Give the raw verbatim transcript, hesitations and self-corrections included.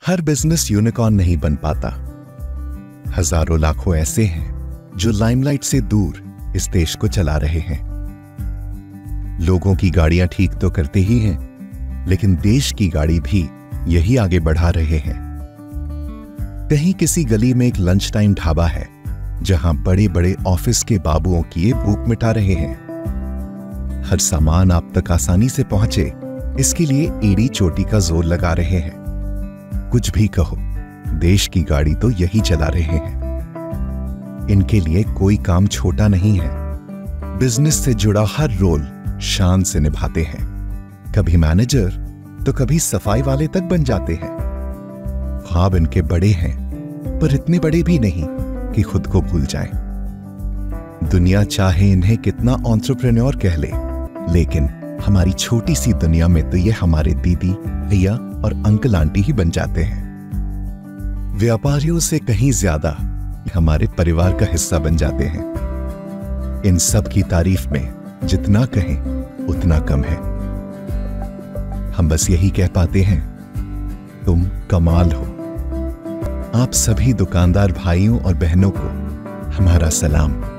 हर business unicorn नहीं बन पाता। हजारों लाखों ऐसे हैं जो लाइमलाइट से दूर इस देश को चला रहे हैं। लोगों की गाड़ियां ठीक तो करते ही हैं, लेकिन देश की गाड़ी भी यही आगे बढ़ा रहे हैं। कहीं किसी गली में एक लंच टाइम ढाबा है जहां बड़े बड़े ऑफिस के बाबुओं की ये भूख मिटा रहे हैं। हर सामान आप तक आसानी से पहुंचे, इसके लिए एड़ी चोटी का जोर लगा रहे हैं। कुछ भी कहो, देश की गाड़ी तो यही चला रहे हैं। इनके लिए कोई काम छोटा नहीं है। बिजनेस से जुड़ा हर रोल शान से निभाते हैं। कभी मैनेजर तो कभी सफाई वाले तक बन जाते हैं। ख्वाब इनके बड़े हैं, पर इतने बड़े भी नहीं कि खुद को भूल जाएं। दुनिया चाहे इन्हें कितना एंटरप्रेन्योर कह ले, लेकिन हमारी छोटी सी दुनिया में तो ये हमारे दीदी, भैया और अंकल आंटी ही बन जाते हैं। व्यापारियों से कहीं ज्यादा हमारे परिवार का हिस्सा बन जाते हैं। इन सब की तारीफ में जितना कहें उतना कम है। हम बस यही कह पाते हैं, तुम कमाल हो। आप सभी दुकानदार भाइयों और बहनों को हमारा सलाम।